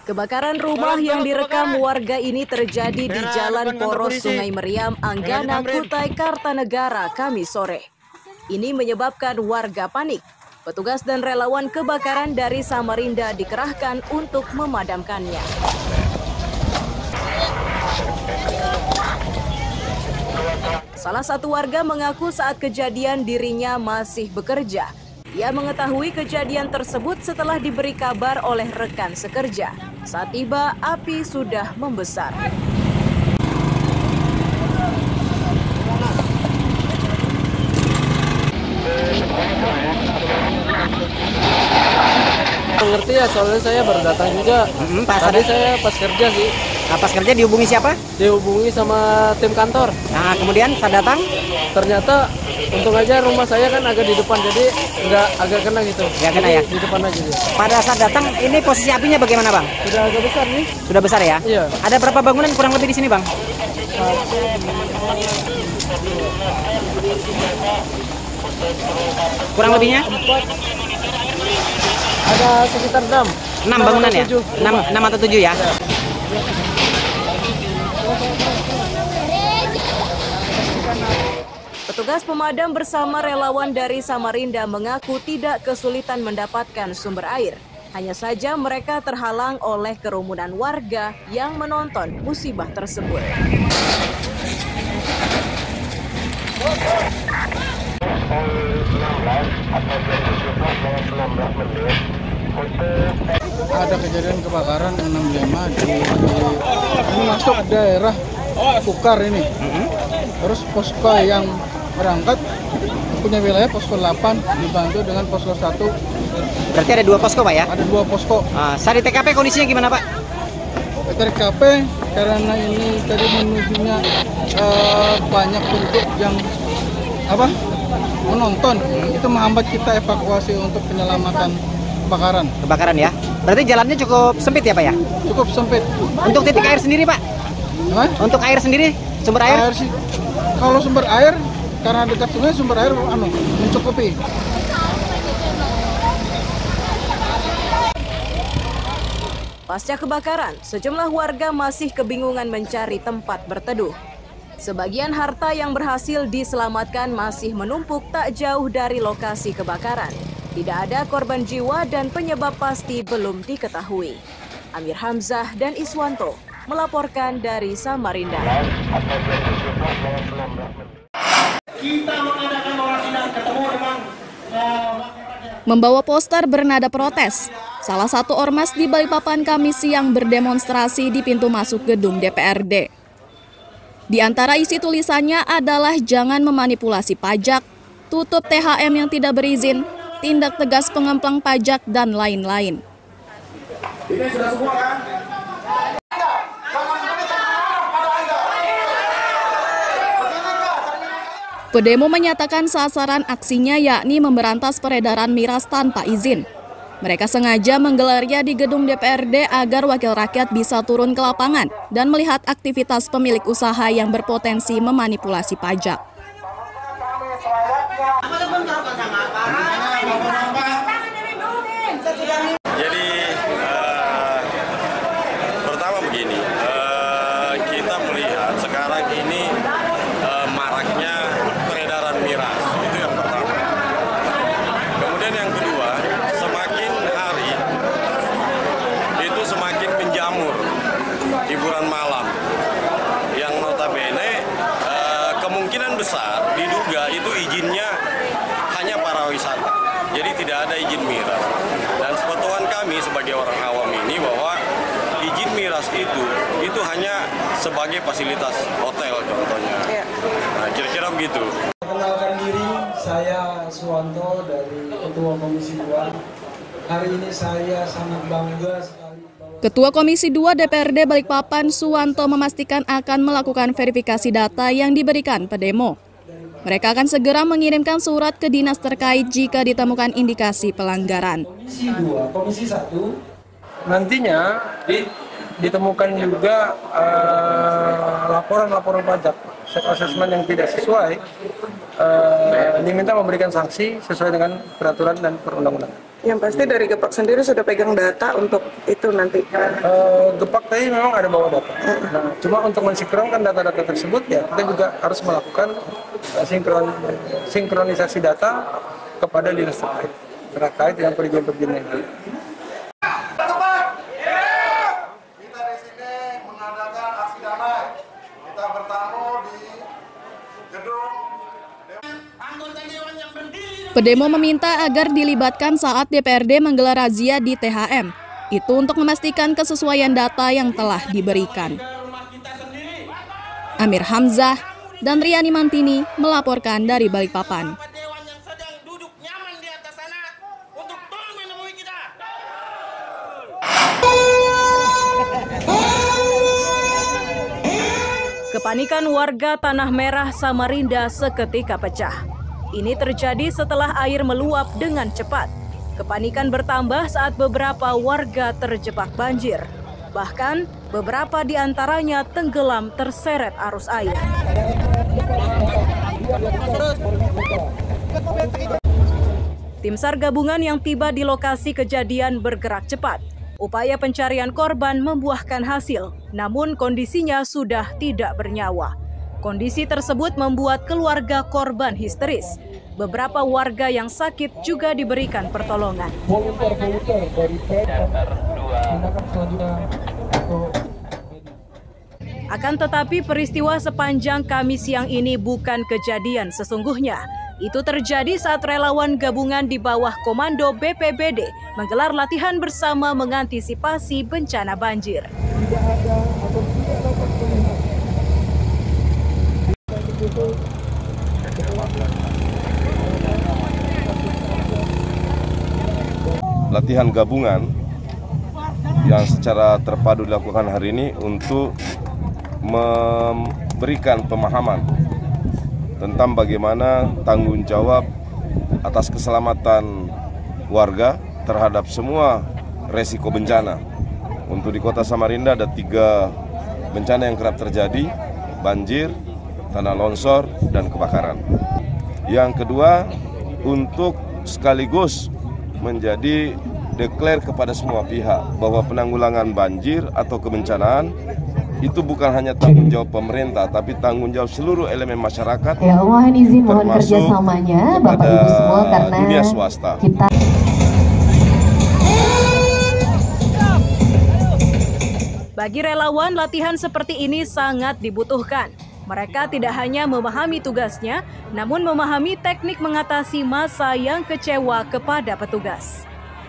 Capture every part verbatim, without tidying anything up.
Kebakaran rumah yang direkam warga ini terjadi di Jalan Poros Sungai Meriam, Anggana, Kutai Kartanegara, Kamis sore. Ini menyebabkan warga panik. Petugas dan relawan kebakaran dari Samarinda dikerahkan untuk memadamkannya. Salah satu warga mengaku saat kejadian dirinya masih bekerja. Ia mengetahui kejadian tersebut setelah diberi kabar oleh rekan sekerja. Saat tiba, api sudah membesar. Mengerti ya, soalnya saya baru datang juga. Hmm, pas Tadi ada... saya pas kerja sih. Nah, pas kerja dihubungi siapa? Dihubungi sama tim kantor. Nah, kemudian saat datang? Ternyata untung aja rumah saya kan agak di depan, jadi nggak agak kena gitu. Nggak kena ya? Di depan aja gitu. Pada saat datang, ini posisi apinya bagaimana, Bang? Sudah agak besar nih. Sudah besar ya? Iya. Ada berapa bangunan kurang lebih di sini, Bang? Kurang lebihnya? Empat. Ada sekitar enam. Enam bangunan ya? Enam, enam atau tujuh ya? Ya. Petugas pemadam bersama relawan dari Samarinda mengaku tidak kesulitan mendapatkan sumber air. Hanya saja mereka terhalang oleh kerumunan warga yang menonton musibah tersebut. Ada kejadian kebakaran enam puluh lima di, di ini masuk daerah Kukar ini. Terus posko yang berangkat punya wilayah posko delapan dibantu dengan posko satu. Berarti ada dua posko, Pak ya? Ada dua posko. Uh, saat di T K P kondisinya gimana, Pak? Di T K P karena ini tadi menujunya uh, banyak penduduk yang apa menonton, hmm. itu menghambat kita evakuasi untuk penyelamatan kebakaran. Kebakaran ya? Berarti jalannya cukup sempit ya, Pak ya? Cukup sempit. Untuk titik air sendiri, Pak? Hah? Untuk air sendiri, sumber air? air sih, kalau sumber air, karena dekat sungai, sumber air anu, mencukupi. Pasca kebakaran, sejumlah warga masih kebingungan mencari tempat berteduh. Sebagian harta yang berhasil diselamatkan masih menumpuk tak jauh dari lokasi kebakaran. Tidak ada korban jiwa dan penyebab pasti belum diketahui. Amir Hamzah dan Iswanto melaporkan dari Samarinda. Membawa poster bernada protes, salah satu ormas di Balikpapan Kamis siang berdemonstrasi di pintu masuk gedung D P R D. Di antara isi tulisannya adalah jangan memanipulasi pajak, tutup T H M yang tidak berizin, tindak tegas pengemplang pajak, dan lain-lain. Ini sudah semua kan? Pedemo menyatakan sasaran aksinya yakni memberantas peredaran miras tanpa izin. Mereka sengaja menggelarnya di gedung D P R D agar wakil rakyat bisa turun ke lapangan dan melihat aktivitas pemilik usaha yang berpotensi memanipulasi pajak. Jadi uh, pertama begini, uh, kita melihat sekarang ini uh, maraknya peredaran miras, itu yang pertama. Kemudian yang kedua, semakin hari itu semakin menjamur hiburan malam yang notabene uh, kemungkinan besar diduga itu izinnya hanya para wisata, jadi tidak ada izin miras. Dan sepengetahuan kami sebagai orang awam ini bahwa izin miras itu itu hanya sebagai fasilitas hotel contohnya. Nah, kira-kira begitu. Perkenalkan diri, saya Suwanto dari Ketua Komisi dua. Hari ini saya sangat bangga sekali. Ketua Komisi dua D P R D Balikpapan Suwanto memastikan akan melakukan verifikasi data yang diberikan pedemo. Mereka akan segera mengirimkan surat ke dinas terkait jika ditemukan indikasi pelanggaran. Komisi dua, Komisi satu, Nantinya di, ditemukan juga laporan-laporan uh, pajak, self assessment yang tidak sesuai, uh, diminta memberikan sanksi sesuai dengan peraturan dan perundang-undangan. Yang pasti dari Gepak sendiri sudah pegang data untuk itu nanti. Uh, Gepak tadi memang ada bawa data. Nah, cuma untuk mensinkronkan data-data tersebut ya kita juga harus melakukan uh, sinkron sinkronisasi data kepada dinas terkait terkait dengan perizinan-perizinan yang ada. Kita di sini mengadakan aksi damai. Kita bertamu di gedung. Pedemo meminta agar dilibatkan saat D P R D menggelar razia di T H M. Itu untuk memastikan kesesuaian data yang telah diberikan. Amir Hamzah dan Riani Mantini melaporkan dari Balikpapan. Kepanikan warga Tanah Merah Samarinda seketika pecah. Ini terjadi setelah air meluap dengan cepat. Kepanikan bertambah saat beberapa warga terjebak banjir. Bahkan beberapa di antaranya tenggelam terseret arus air. Tim SAR gabungan yang tiba di lokasi kejadian bergerak cepat. Upaya pencarian korban membuahkan hasil, namun kondisinya sudah tidak bernyawa. Kondisi tersebut membuat keluarga korban histeris. Beberapa warga yang sakit juga diberikan pertolongan. Akan tetapi peristiwa sepanjang Kamis siang ini bukan kejadian sesungguhnya. Itu terjadi saat relawan gabungan di bawah komando B P B D menggelar latihan bersama mengantisipasi bencana banjir. Latihan gabungan yang secara terpadu dilakukan hari ini untuk memberikan pemahaman tentang bagaimana tanggung jawab atas keselamatan warga terhadap semua resiko bencana. Untuk di Kota Samarinda ada tiga bencana yang kerap terjadi, banjir, tanah longsor, dan kebakaran. Yang kedua, untuk sekaligus menjadi deklar kepada semua pihak bahwa penanggulangan banjir atau kebencanaan itu bukan hanya tanggung jawab pemerintah, tapi tanggung jawab seluruh elemen masyarakat. Ya, mohon izin, mohon kerjasamanya Bapak Ibu semua karena dunia swasta. Kita... Bagi relawan, latihan seperti ini sangat dibutuhkan. Mereka tidak hanya memahami tugasnya, namun memahami teknik mengatasi massa yang kecewa kepada petugas.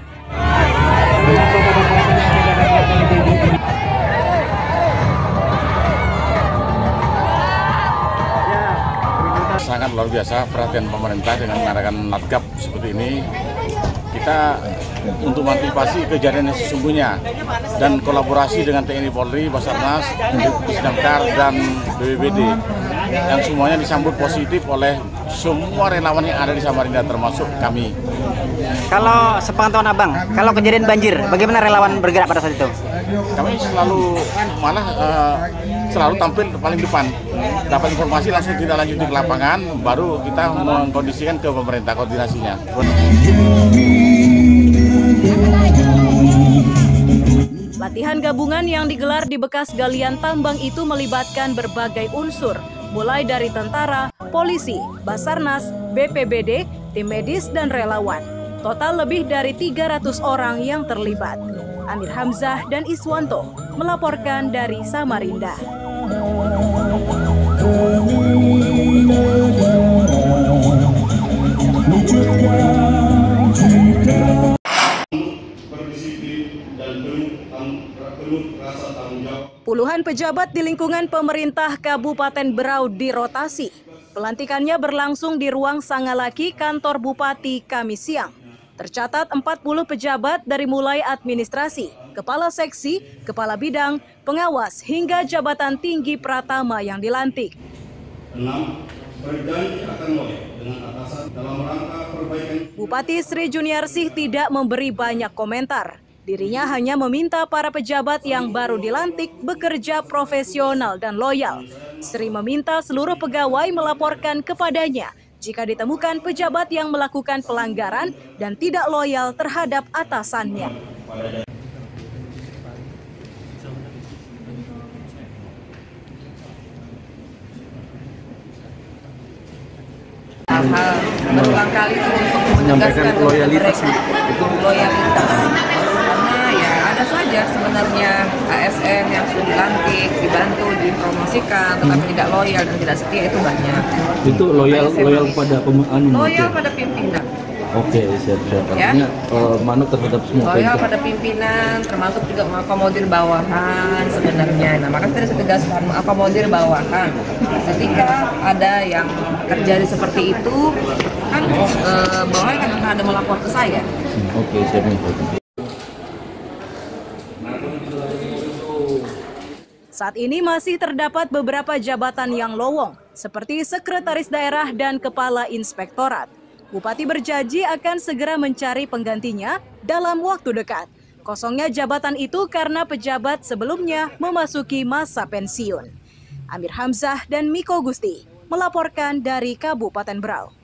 Sangat luar biasa perhatian pemerintah dengan mengadakan latgab seperti ini. Kita untuk mengantisipasi kejadian yang sesungguhnya dan kolaborasi dengan T N I Polri, Basarnas, Damkar, dan B P B D yang semuanya disambut positif oleh semua relawan yang ada di Samarinda termasuk kami. Kalau sepengetahuan Abang, kalau kejadian banjir, bagaimana relawan bergerak pada saat itu? Kami selalu malah uh, selalu tampil paling depan. Dapat informasi langsung kita lanjut ke lapangan, baru kita mengkondisikan ke pemerintah koordinasinya. Latihan gabungan yang digelar di bekas galian tambang itu melibatkan berbagai unsur, mulai dari tentara, polisi, Basarnas, B P B D, tim medis, dan relawan. Total lebih dari tiga ratus orang yang terlibat. Amir Hamzah dan Iswanto melaporkan dari Samarinda. Puluhan pejabat di lingkungan pemerintah Kabupaten Berau dirotasi. Pelantikannya berlangsung di ruang Sangalaki kantor Bupati Kamis siang. Tercatat empat puluh pejabat dari mulai administrasi, kepala seksi, kepala bidang, pengawas, hingga jabatan tinggi pratama yang dilantik. enam. Berjanji akan melek dengan atasan dalam rangka perbaikan. Bupati Sri Juniarsih tidak memberi banyak komentar. Dirinya hanya meminta para pejabat yang baru dilantik bekerja profesional dan loyal. Sri meminta seluruh pegawai melaporkan kepadanya jika ditemukan pejabat yang melakukan pelanggaran dan tidak loyal terhadap atasannya. Hal-hal berulang kali itu untuk menegaskan loyalitas itu loyalitas karena ya ada saja sebenarnya A S N yang sudah dilantik, dibantu, dipromosikan tetapi tidak loyal dan tidak setia itu banyak. Itu loyal loyal pada pemerintahan. Loyal pada pimpinan. Oke, siap-siap. Artinya uh, manut terhadap semua. Loyal pada pimpinan, termasuk juga mengakomodir bawahan sebenarnya. Nah, maka saya tegaskan mengakomodir bawahan. Ketika ada yang terjadi seperti itu, kan uh, bawahan kan akan ada melapor ke saya. Hmm, Oke, siap. Saat ini masih terdapat beberapa jabatan yang lowong, seperti sekretaris daerah dan kepala inspektorat. Bupati berjanji akan segera mencari penggantinya dalam waktu dekat. Kosongnya jabatan itu karena pejabat sebelumnya memasuki masa pensiun. Amir Hamzah dan Miko Gusti melaporkan dari Kabupaten Berau.